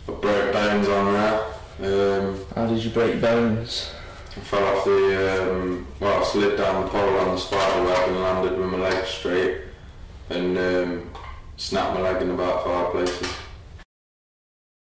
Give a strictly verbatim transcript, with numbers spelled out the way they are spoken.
I broke bones on there. Um, How did you break bones? I fell off the, um, well I slid down the pole on the spider web and landed with my legs straight and um, snapped my leg in about five places.